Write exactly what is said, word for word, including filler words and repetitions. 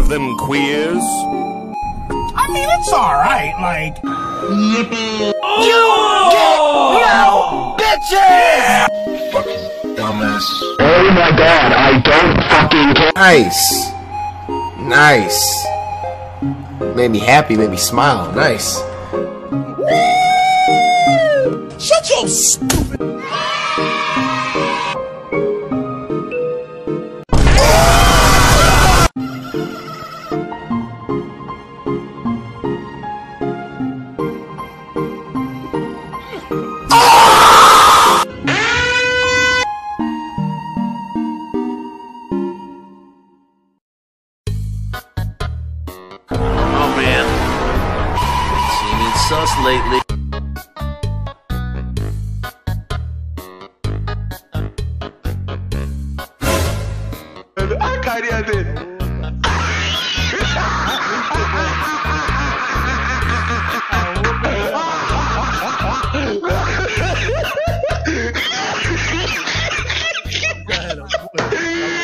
them queers? I mean, it's alright, like... Yippee! Oh! You get no bitches! Fucking dumbass. Oh my god, I don't fucking care. Nice. Nice. Made me happy, made me smile. Nice. Shut your stupid... Oh man, seeming sus lately. I can't hear this.